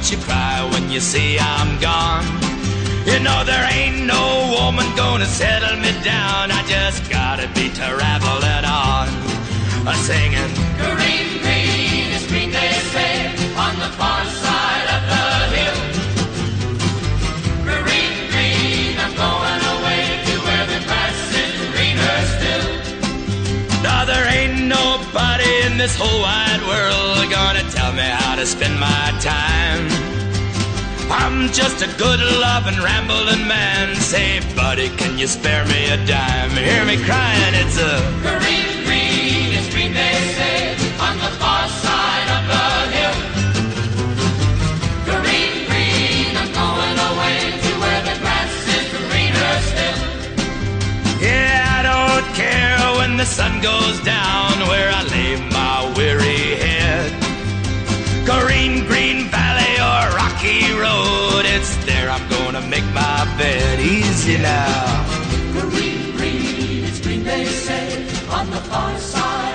don't you cry when you see I'm gone. You know there ain't no woman gonna settle me down. I just gotta be traveling on, singing. Green, green is Green Day say on the far side of the hill. Green, green, I'm going away to where the grass is greener still. Now there ain't nobody in this whole wide world gonna tell me how to spend my time. I'm just a good loving rambling man. Say, buddy, can you spare me a dime? Hear me crying, it's a green, green is Green Day say on the far side of the hill. Green, green, I'm going away to where the grass is greener still. Yeah, I don't care when the sun goes down where I lay my weary head. Green, green valley or rocky road, it's there I'm gonna make my bed. Easy now. Green, green, it's Green Day say on the far side